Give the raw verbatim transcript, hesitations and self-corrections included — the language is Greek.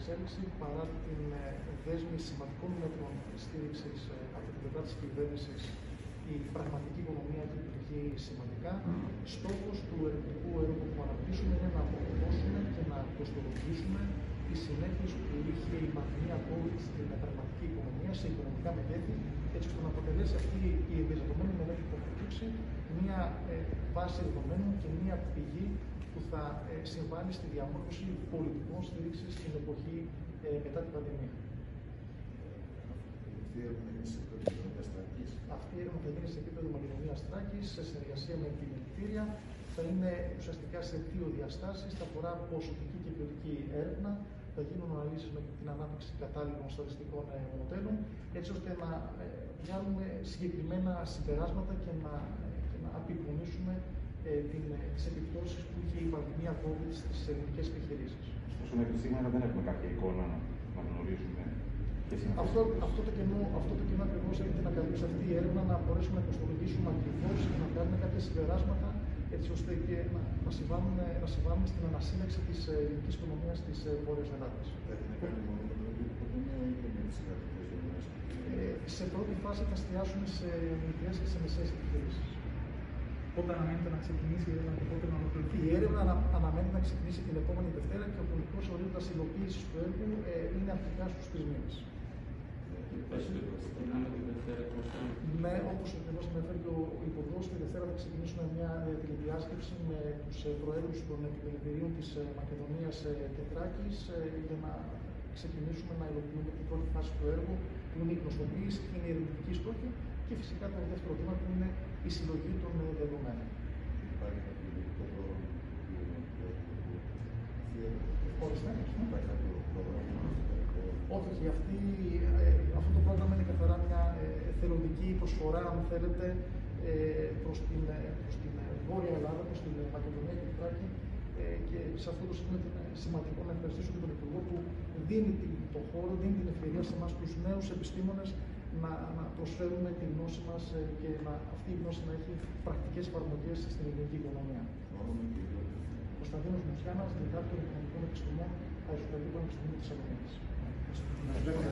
εξέλιξη παρά την δέσμη σημαντικών μέτρων στήριξης από την πλευρά της κυβέρνησης. Η πραγματική οικονομία έχει επιτυχεί σημαντικά. Στόχος του ερευνητικού έργου που αναπτύσσουμε είναι να αποδώσουμε και να κοστολογήσουμε τις συνέπειες που είχε η πανδημία COVID στην πραγματική οικονομία, σε οικονομικά μεγέθη, έτσι ώστε να αποτελέσει αυτή η εμπεριστατωμένη μελέτη που θα προκύψει μια ε, βάση δεδομένων και μια πηγή που θα ε, συμβάλλει στη διαμόρφωση πολιτικών στήριξης στην εποχή ε, μετά την πανδημία. Αυτή η έρευνα θα γίνει σε επίπεδο Μακεδονίας Θράκης, σε συνεργασία με την Ελπίδα. Θα είναι ουσιαστικά σε δύο διαστάσεις. Θα αφορά ποσοτική και ποιοτική έρευνα. Θα γίνουν αναλύσεις με την ανάπτυξη κατάλληλων στατιστικών ε, μοντέλων, έτσι ώστε να ε, βγάλουμε συγκεκριμένα συμπεράσματα και να, και να απεικονίσουμε ε, τις επιπτώσεις που είχε η πανδημία COVID στις ελληνικές επιχειρήσεις. Ωστόσο, μέχρι σήμερα δεν έχουμε κάποια εικόνα να γνωρίσουμε. Αυτό, αυτό το κενό, αυτό το κενό ακριβώς έρχεται να καλύψει αυτή η έρευνα, να μπορέσουμε να κοστολογήσουμε ακριβώς και να κάνουμε κάποια συμπεράσματα, έτσι ώστε και να, να, συμβάλλουμε, να συμβάλλουμε στην ανασύνταξη της ελληνικής οικονομίας της Βόρειας Ελλάδας. Έχει να κάνει μόνο με την οικονομία ή και με τις εργατικές δομές? Σε πρώτη φάση θα εστιάσουμε σε μικρές και σε μεσαίες επιχειρήσεις. Πότε αναμένεται να ξεκινήσει η έρευνα και πότε να ολοκληρωθεί? Η έρευνα ανα, αναμένεται να ξεκινήσει την επόμενη Δευτέρα και ο πολιτικός ορίζοντας υλοποίησης του έργου ε, είναι αρχικά στους τρεις μήνες. Ναι, όπως ακριβώς αναφέρει και ο Υπουργός, τη Δευτέρα θα ξεκινήσουμε μια τηλεδιάσκεψη με τους προέδρους των επιμελητηρίων της Μακεδονίας και Θράκης για να ξεκινήσουμε να υλοποιούμε την πρώτη φάση του έργου, που είναι η γνωστοποίηση, που είναι η ερευνητική στόχη και φυσικά το δεύτερο βήμα που είναι η συλλογή των δεδομένων. Υπάρχει κάποιο ειδικό πρόγραμμα που υπάρχει κάποιο πρόγραμμα? Όχι, αυτή, αυτό το πρόγραμμα είναι καθαρά μια εθελοντική προσφορά, αν θέλετε, προς την, προς την Βόρεια Ελλάδα, προς την Μακεδονία και την Θράκη. Και σε αυτό το σημείο είναι σημαντικό να ευχαριστήσω και τον Υπουργό που δίνει το χώρο, δίνει την ευκαιρία σε εμάς τους νέους επιστήμονες να, να προσφέρουμε τη γνώση μας και να, αυτή η γνώση να έχει πρακτικές εφαρμογές στην ελληνική οικονομία. Κωνσταντίνος Μουτσιάνας, διδάκτορ Οικονομικών Επιστημών, Αριστοτελείου Πανεπιστημίου Θεσσαλονίκης.